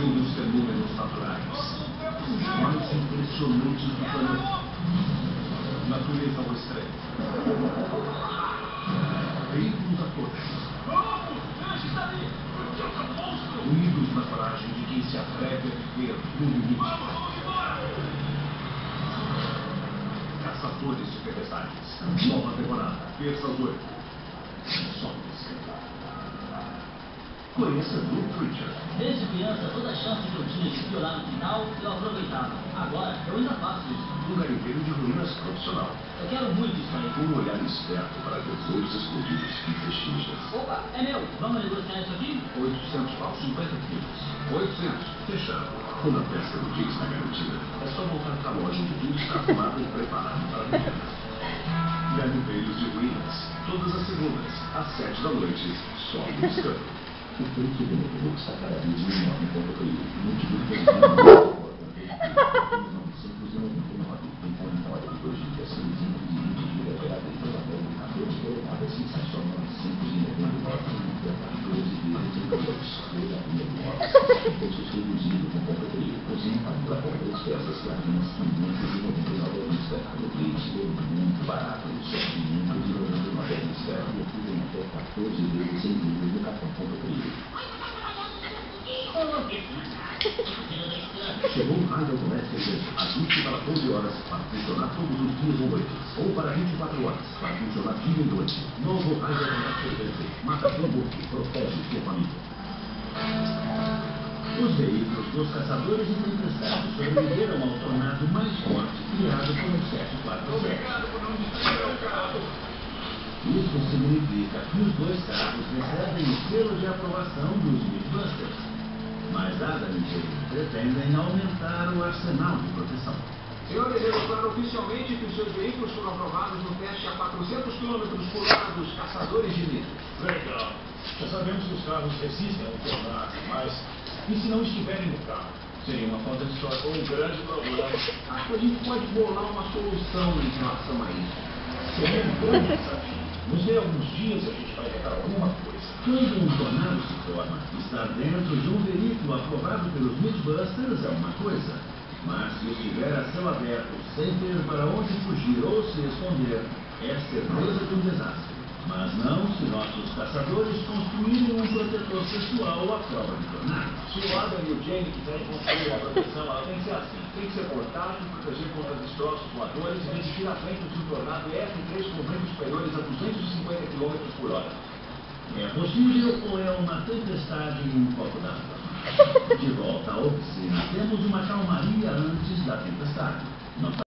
de uns fenômenos naturais, os mais impressionantes do planeta. Natureza ao extremo. Veículos a todos. Unidos na coragem de quem se atreve a viver no limite. Caçadores de tempestades. Nova temporada, terça às 8. Só você. Conheça Blue Preacher. Desde criança, toda chance que eu tinha de violar no final, eu aproveitava. Agora, eu ainda faço isso. Um garimpeiro de ruínas profissional. Eu quero muito isso aí. Com um olhar esperto para tesouros escondidos e fechinchas. Opa, é meu. Vamos negociar isso aqui? 800 paus, 50 quilos. 800. Fechado. Quando a pesca do dia está garantida, é só voltar para a loja onde tudo está arrumado e preparado para a venda. Garimpeiros de ruínas. Todas as segundas, às 7 da noite, só no Discovery. O preço do meu está cada vez menor em ponto frio. Multiplica em 40 horas de 2 dias, 620 GB gerado em toda a 14 toneladas, sensação 999 14 vezes em preços reduzidos no ponto frio. Cozinha para comprar as peças clarinhas, 599 à vista. O leite é muito barato, só 599 à vista. E aqui vem até 14 vezes em livros no cartão ponto frio. Chegou o raio automático ajuste para 12 horas para funcionar todos os dias ou noites, ou para 24 horas para funcionar dia e noite. Novo raio automático mata tudo e protege sua família. Os veículos dos caçadores e tempestades sobreviveram ao tornado mais forte criado por um 747. Isso significa que os dois carros recebem o selo de aprovação dos Mythbusters. Mas Adam e Jane pretendem aumentar o arsenal de proteção. Senhores, eu declaro oficialmente que os seus veículos foram aprovados no teste a 400 km por hora dos caçadores de mitos. Legal. Já sabemos que os carros resistem ao tornado, mas e se não estiverem no carro? Seria uma falta de sorte ou um grande problema. Acho que a gente pode bolar uma solução em relação a isso. Seria um grande desafio. Nos dê alguns dias e a gente vai tentar alguma coisa. Quando um tornado se forma, estar dentro de um veículo aprovado pelos Mythbusters é uma coisa. Mas se estiver a céu aberto, sem ter para onde fugir ou se esconder, é certeza de um desastre. Mas não se nossos caçadores construírem um protetor pessoal à prova de tornado. Se o Adam e o Jane quiserem construir uma proteção, ela tem que ser assim. Tem que ser portátil, proteger contra destroços voadores e resistir a ventos de um tornado F3 com ventos superiores a 250 km por hora. É possível ou é uma tempestade em um copo d'água? De volta à oficina, temos uma calmaria antes da tempestade.